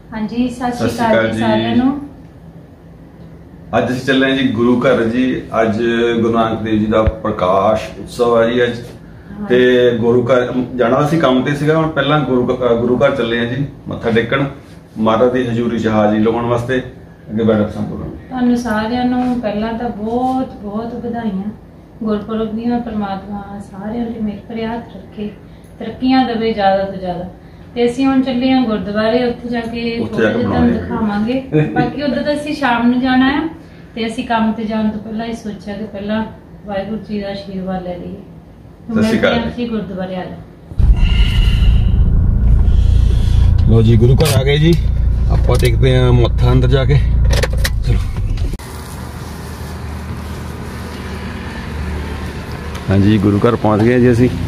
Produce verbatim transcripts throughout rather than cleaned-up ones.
हाँ जी, सत श्री अकाल जी सारिਆਂ ਨੂੰ। ਅੱਜ ਅਸੀਂ ਚੱਲੇ ਜੀ ਗੁਰੂ ਘਰ ਜੀ। ਅੱਜ ਗੁਰੂ ਨਾਨਕ ਦੇਵ ਜੀ ਦਾ ਪ੍ਰਕਾਸ਼ ਉਤਸਵ ਹੈ ਜੀ। ਅੱਜ ਤੇ ਗੁਰੂ ਘਰ ਜਾਣਾ ਸੀ, ਕੰਮ ਤੇ ਸੀਗਾ। ਹੁਣ ਪਹਿਲਾਂ ਗੁਰੂ ਗੁਰੂ ਘਰ ਚੱਲੇ ਆ ਜੀ ਮੱਥਾ ਟੇਕਣ, ਮਹਾਰਾਜ ਦੀ ਹਜ਼ੂਰੀ ਚ ਹਾਜ਼ਰੀ ਲਗਾਉਣ ਵਾਸਤੇ। ਅੱਗੇ ਬੈਠ ਸੰਪੂਰਨ ਤੁਹਾਨੂੰ ਸਾਰਿਆਂ ਨੂੰ ਪਹਿਲਾਂ ਤਾਂ ਬਹੁਤ ਬਹੁਤ ਵਧਾਈਆਂ ਗੁਰਪੁਰਬ ਦੀਆਂ। परमात्मा ਸਾਰਿਆਂ ਲਈ ਮਿਹਰ ਭਰੇ ਹੱਥ ਰੱਖੇ, ਤਰੱਕੀਆਂ ਦੇਵੇ ਜ਼ਿਆਦਾ ਤੋਂ ਜ਼ਿਆਦਾ। ਤੇ ਅਸੀਂ ਹੁਣ ਚੱਲੇ ਹਾਂ ਗੁਰਦੁਆਰੇ, ਉੱਥੇ ਜਾ ਕੇ ਤੁਹਾਨੂੰ ਦਿਖਾਵਾਂਗੇ। ਬਾਕੀ ਉਦੋਂ ਤਾਂ ਅਸੀਂ ਸ਼ਾਮ ਨੂੰ ਜਾਣਾ ਹੈ ਤੇ ਅਸੀਂ ਕੰਮ ਤੇ ਜਾਣ ਤੋਂ ਪਹਿਲਾਂ ਹੀ ਸੋਚਿਆ ਕਿ ਪਹਿਲਾਂ ਵਾਹਿਗੁਰੂ ਜੀ ਦਾ ਆਸ਼ੀਰਵਾਦ ਲੈ ਲਈਏ। ਅਸੀਂ ਗੁਰਦੁਆਰੇ ਆ ਜਾਓ। लो जी गुरु घर आ गए जी। आप देखते हैं मत्था अंदर जाके। चलो हाँ जी, गुरु घर पहुंच गए जी। असी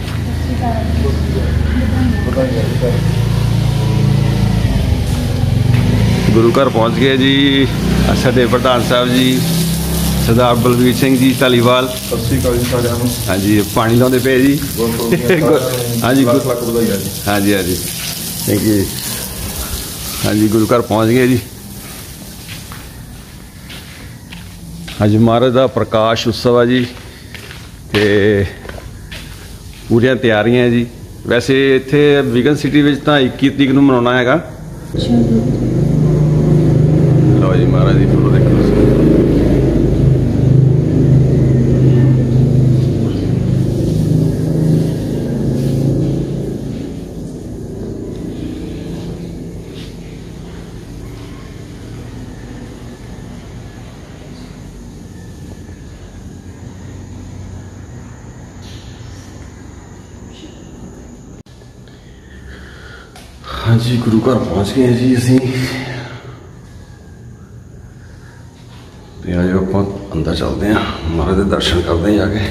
गुरु घर पहुंच गए जी। साडे प्रधान साहब जी सरदार बलवीर सिंह जी धालीवाल। हाँ जी, पानी लाते पे जी। हाँ जी हाँ जी हाँ जी थैंक यू। हाँ जी, गुरु घर पहुँच गए जी। आज महाराज का प्रकाश उत्सव है जी ते पूरियां तैयारियां है जी। वैसे इत्थे विगन सिटी में तो इक्की तरीक नूं मनाउणा हैगा। लो जी महाराज की फोटो देखो। हाँ जी, गुरु घर पहुँच गए जी असी। आज आप अंदर चलते हैं, महाराज के दर्शन करते हैं जाके।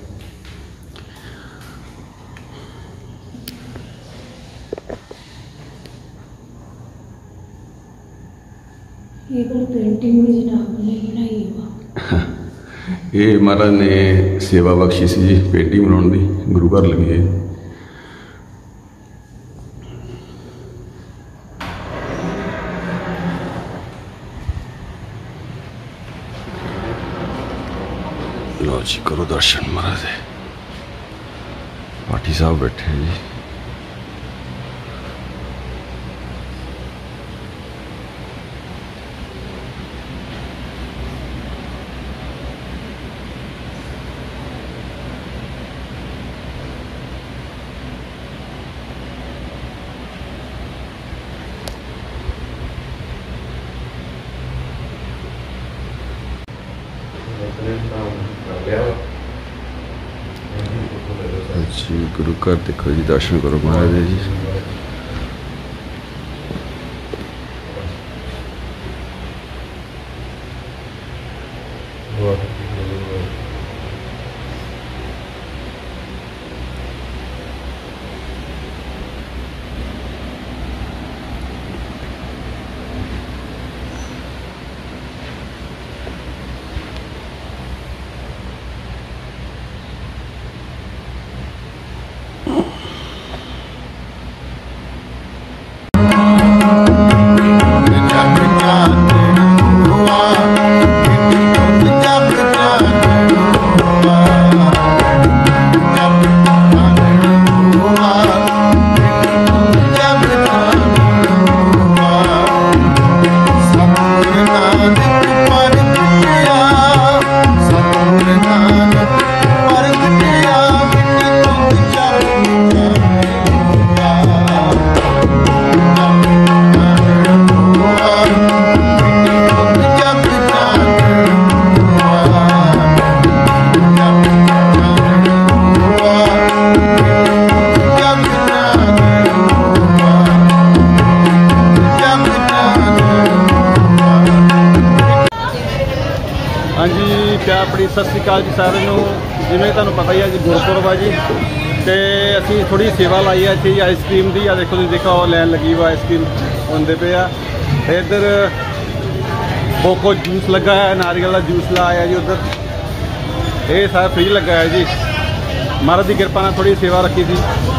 ये पेंटिंग भी जनाब ने बनाई है। ये महाराज ने सेवा बख्शी सी जी, पेंटिंग बनाने की गुरु घर लगी है। लो जी करो दर्शन महाराज। पाठी साहब बैठे हैं जी। जी गुरु घर देखो जी, दर्शन करो महाराज जी। हाँ जी, क्या अपनी सत श्री अकाल जी सारे नूं। जिवें तुहानूं पता ही है जी गुरपुरब है जी। तो असी थोड़ी सेवा लाई है इत्थे आइसक्रीम की। आ देखो, देखो लैन लगी हुआ आइसक्रीम आते पे आ। इधर बोको जूस लगा है, नारियल का जूस लाया जी। उधर ये सारा फ्री लगा है जी। महाराज की कृपा ने थोड़ी सेवा रखी थी।